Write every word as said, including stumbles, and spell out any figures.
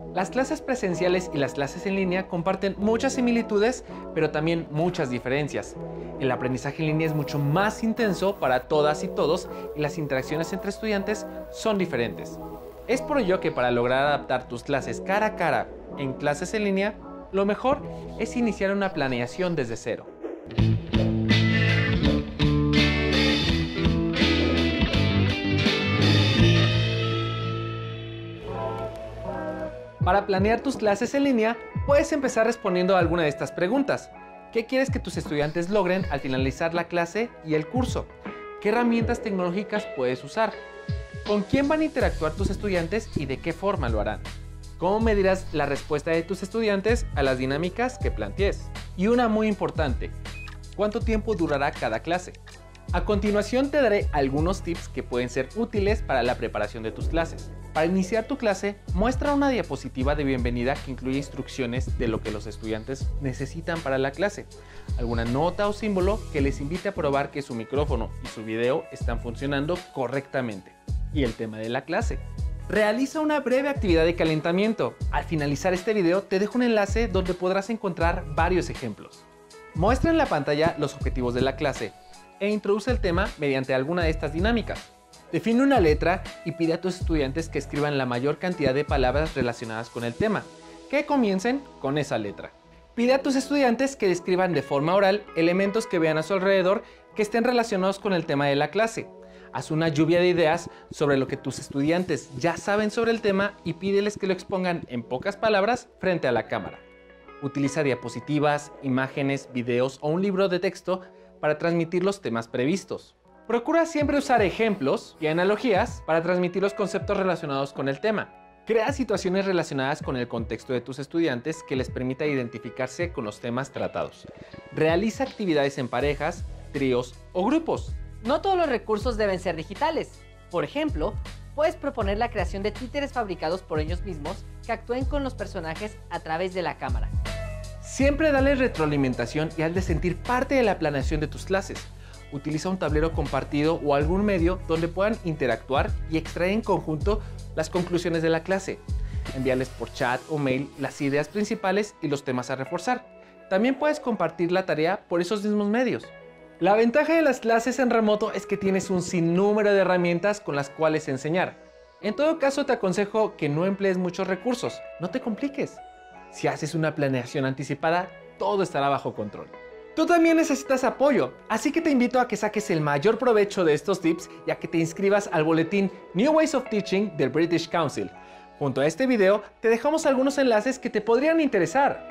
Las clases presenciales y las clases en línea comparten muchas similitudes, pero también muchas diferencias. El aprendizaje en línea es mucho más intenso para todas y todos y las interacciones entre estudiantes son diferentes. Es por ello que para lograr adaptar tus clases cara a cara en clases en línea, lo mejor es iniciar una planeación desde cero. Para planear tus clases en línea, puedes empezar respondiendo a alguna de estas preguntas. ¿Qué quieres que tus estudiantes logren al finalizar la clase y el curso? ¿Qué herramientas tecnológicas puedes usar? ¿Con quién van a interactuar tus estudiantes y de qué forma lo harán? ¿Cómo medirás la respuesta de tus estudiantes a las dinámicas que plantees? Y una muy importante, ¿cuánto tiempo durará cada clase? A continuación te daré algunos tips que pueden ser útiles para la preparación de tus clases. Para iniciar tu clase, muestra una diapositiva de bienvenida que incluye instrucciones de lo que los estudiantes necesitan para la clase, alguna nota o símbolo que les invite a probar que su micrófono y su video están funcionando correctamente. Y el tema de la clase. Realiza una breve actividad de calentamiento. Al finalizar este video te dejo un enlace donde podrás encontrar varios ejemplos. Muestra en la pantalla los objetivos de la clase e introduce el tema mediante alguna de estas dinámicas. Define una letra y pide a tus estudiantes que escriban la mayor cantidad de palabras relacionadas con el tema, que comiencen con esa letra. Pide a tus estudiantes que describan de forma oral elementos que vean a su alrededor que estén relacionados con el tema de la clase. Haz una lluvia de ideas sobre lo que tus estudiantes ya saben sobre el tema y pídeles que lo expongan en pocas palabras frente a la cámara. Utiliza diapositivas, imágenes, videos o un libro de texto para transmitir los temas previstos. Procura siempre usar ejemplos y analogías para transmitir los conceptos relacionados con el tema. Crea situaciones relacionadas con el contexto de tus estudiantes que les permita identificarse con los temas tratados. Realiza actividades en parejas, tríos o grupos. No todos los recursos deben ser digitales. Por ejemplo, puedes proponer la creación de títeres fabricados por ellos mismos que actúen con los personajes a través de la cámara. Siempre dale retroalimentación y haz de sentir parte de la planeación de tus clases. Utiliza un tablero compartido o algún medio donde puedan interactuar y extraer en conjunto las conclusiones de la clase. Envíales por chat o mail las ideas principales y los temas a reforzar. También puedes compartir la tarea por esos mismos medios. La ventaja de las clases en remoto es que tienes un sinnúmero de herramientas con las cuales enseñar. En todo caso, te aconsejo que no emplees muchos recursos, no te compliques. Si haces una planeación anticipada, todo estará bajo control. Tú también necesitas apoyo, así que te invito a que saques el mayor provecho de estos tips y a que te inscribas al boletín New Ways of Teaching del British Council. Junto a este video te dejamos algunos enlaces que te podrían interesar.